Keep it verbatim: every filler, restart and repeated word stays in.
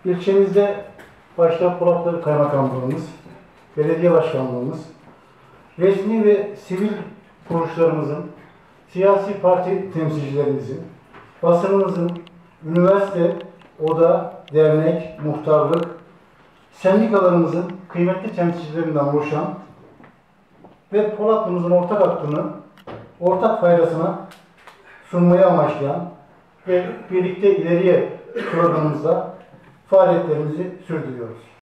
İlçemizde başta Polatlı Kaymakamlığımız, belediye başkanlığımız, resmi ve sivil kuruluşlarımızın, siyasi parti temsilcilerimizin, basınımızın, üniversite, oda, dernek, muhtarlık, sendikalarımızın kıymetli temsilcilerinden oluşan ve Polatlı'mızın ortak hakkını, ortak faydasına sunmayı amaçlayan ve birlikte ileriye programımızda faaliyetlerimizi sürdürüyoruz.